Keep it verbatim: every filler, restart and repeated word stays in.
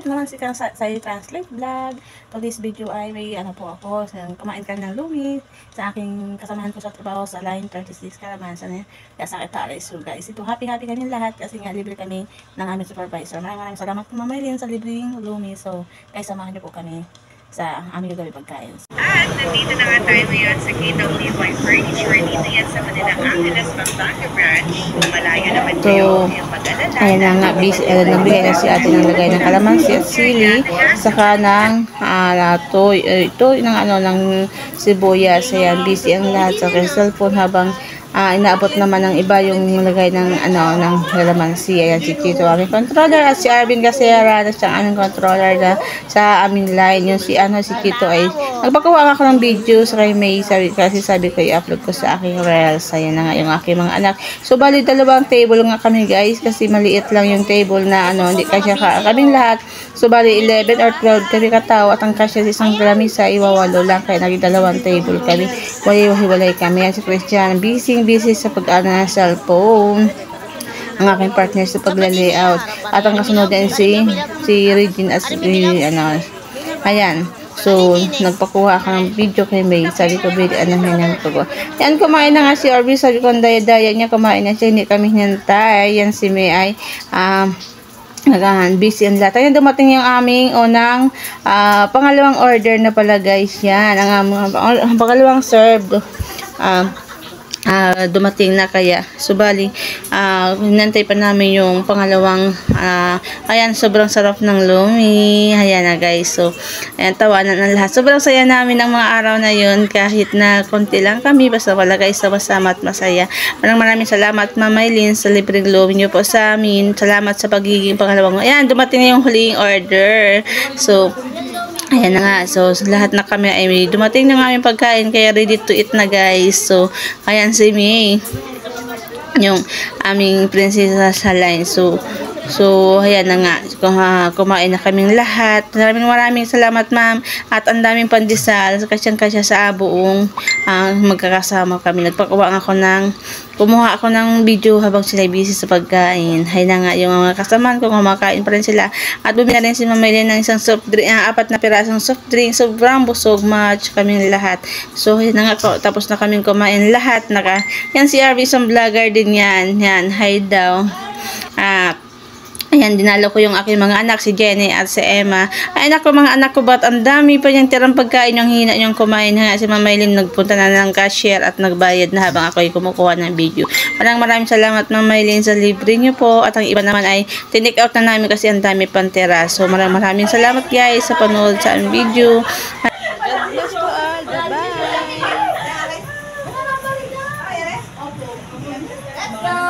ito naman si sa, sa Translate Vlog. So this video ay may ano po ako, sa, kumain ka ng lumi sa aking kasamahan ko sa trabaho sa Line thirty-six Caramansa na sa Italy. So guys, ito happy happy kami lahat kasi nga libre kami ng aming supervisor. Maraming maraming salamat po Mama Eileen sa libreng lumi. So guys, samahan niyo po kami sa aming gagawin pagkain. At nandito na nga tayo ngayon sa K W Y Furniture. Dito yan sa Manila Angeles, Pampanga branch. Malayo naman kayo yung mag-alala. Ayan na nga, busy, uh, nagbigay na si ate ng lagay ng kalamansi at sili, saka ng uh, toy, uh, ito ng ano, ng sibuyas. Ayan, busy ang lahat sa cellphone habang Uh, inaabot naman ng iba yung lagay ng ano ng kalamansi. Ayan si Tito, aming controller, at si Arvin Gasera na siyang aming controller na sa aming line. Yung si ano si Tito ay nagpakuha ako ng video sa kay May, sabi, kasi sabi ko i-upload ko sa aking reels. Ayan na nga yung aking mga anak. So bali dalawang table nga kami guys kasi maliit lang yung table na ano, hindi kasya ka kaming lahat. So bali eleven or twelve kami katao at ang kasya sa isang lamisa iwawalo lang, kaya naging dalawang table kami. Walay-walay kami. Ayan si Christian busy busy sa pag-ano ng cellphone, ang aking partner sa pagla-layout, at ang kasunod din si si Regine as ano. Ayan, so nagpakuha ako ng video kay May, sabi ko video ano yan ko. Yan, kumain na nga si Orby, sabi ko daya-daya niya kumain na siya, hindi kami hinantay. Yan si May ay um, nagahan busy ang lahat. Ayan, dumating yung aming unang uh, pangalawang order na pala guys. Yan ang aming uh, pangalawang served. Um, Uh, dumating na, kaya subali uh, hinantay pa namin yung pangalawang uh, ayan, sobrang sarap ng lumi. Ayan na guys, so ayan, tawanan ng lahat, sobrang saya namin ng mga araw na yun kahit na konti lang kami, basta wala guys, sama-sama at masaya. Maraming maraming salamat Mama Eileen sa libreng lumi nyo po sa amin. Salamat sa pagiging pangalawang. Ayan, dumating na yung huling order. So ayan na nga, so lahat na kami ay may dumating na aming pagkain, kaya ready to eat na guys. So ayan si May, yung aming prinsesa sa line. So So, ayan na nga, kumain na kaming lahat. Maraming maraming salamat ma'am. At ang daming pandesal, kasyang-kasya sa buong uh, magkakasama kami. Nagpakuha ako ng, kumuha ako ng video habang sila busy sa pagkain. Hay na nga, yung mga kasamaan ko, kumakain pa rin sila. At bumili na rin si Mama Eileen ng isang soft drink, uh, apat na pirasong soft drink. Sobrang busog, match kaming lahat. So, ayan na nga, tapos na kaming kumain lahat. Naka, yan si Arby, isang vlogger din yan. Yan, hi daw. Ah, uh, ayan, dinalo ko yung aking mga anak, si Jenny at si Emma. Ay nako mga anak ko, ba't ang dami pa niyang tirang pagkain yung hina niyang kumain. Nga si Mama Eileen nagpunta na ng cashier at nagbayad na habang ako ay kumukuha ng video. Maraming maraming salamat Mama Eileen sa libre niyo po. At ang iba naman ay tinake out na namin kasi ang dami pang tira. So maraming maraming salamat guys sa panood sa aming video. God bless to all. Bye-bye.